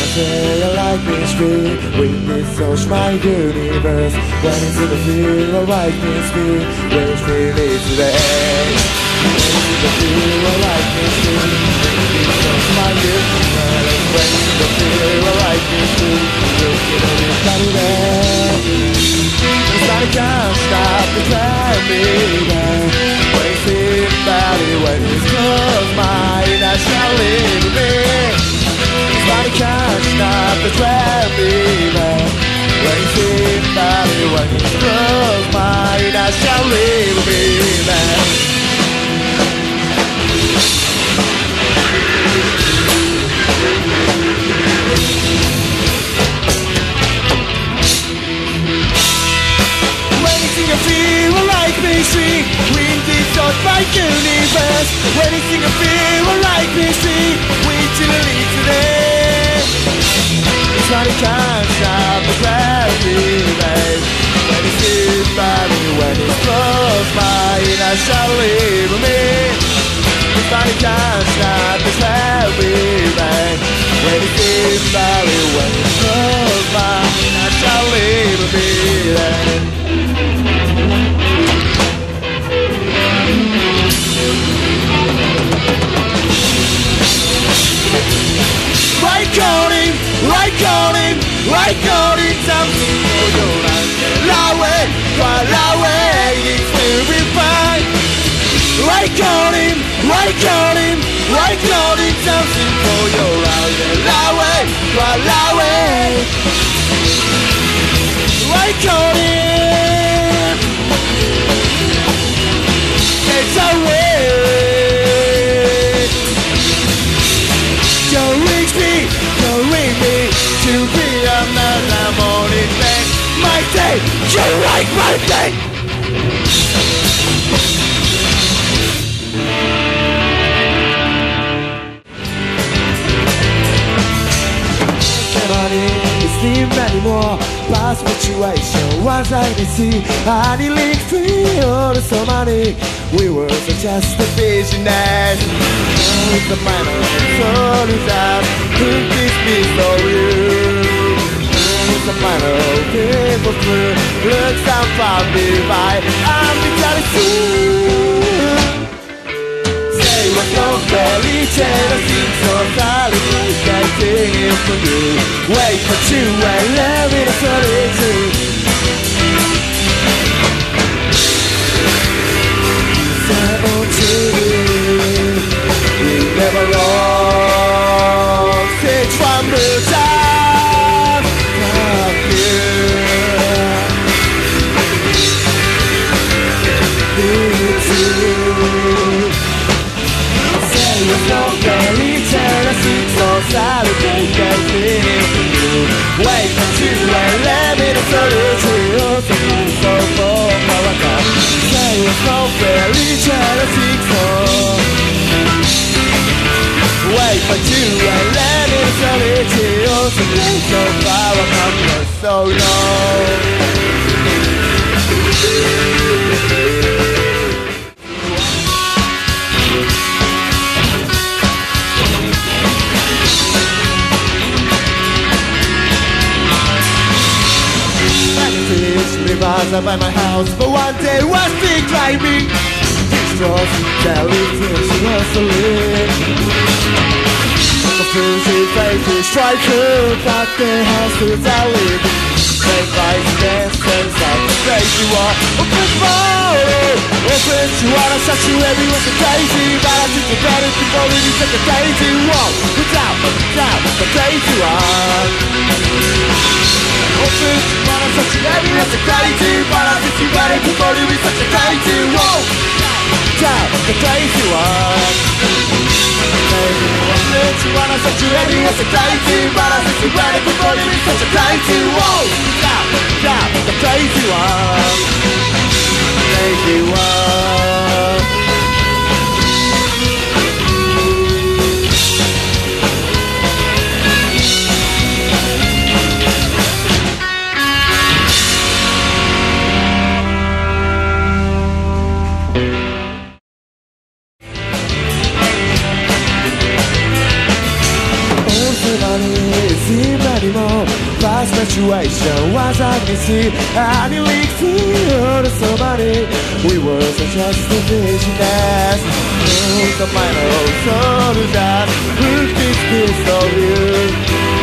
say I like mystery. Weakness touch my universe. When it's in the feel I like mystery. When it's really today. When it's in the feel I like mystery. Weakness touch my universe. When it's in the feel I like mystery. Look at everybody there. Nobody can stop the traffic. When it's in body, when it's close mine, I shall live with me. Nobody can stop the traffic. When it's in body, when it's close mine, I shall live with me. I feel like mystery. Wind is on my universe. Anything I feel like mystery. Wait till I leave today. It's not a can't stop the gravity, babe. When it's in body, when it's close mine, I shall live with me. It's not a can't stop the gravity, babe. When it's in body, when it's close mine, I shall live with me, babe. Right coding, something for your life. La way, it will be fine. Right coding, something for your life. La way. Right coding, it's a way. Don't reach me to be another morning thing. My day, you like my day. Sleep anymore. Past situation was I to see. I need free all the so money. We were just a visionary. It's a minor, so is that. Could this be for you? It's a minor, people through. Looks I'm far by. I'm becoming soon. Say what's no belly, tell us it's so solid. Getting for you. Wait for you and love in a solitude. You never lost it from the time of you. Say you're so very Tennessee, so celebrate that thing for you. Wait until I live in a solitude, so for Morocco. Say you're so very Tennessee, so wait until I live in a solitude, so far I come so long. By my house, but one day was big like me. Destroys, Kelly thinks she wants to live. The frozen face is striker, but the house is our live. They fight, dance, like the crazy war. Open fire, open to wanna shut you everywhere so crazy. But I think you're better before it is such a crazy war. Without, the crazy war. Open to wanna shut you everywhere so crazy. But I think you're better before it is such a crazy war. Without, the crazy war. Open to wanna shut you everywhere so crazy. But I think you're better before it is such a crazy war. The crazy one, crazy one. Everybody is situation was uneasy, and it leaked through somebody. We were just a business. The minor soldier who keeps this of you.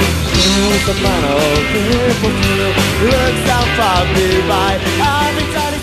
The minor people looks out far by.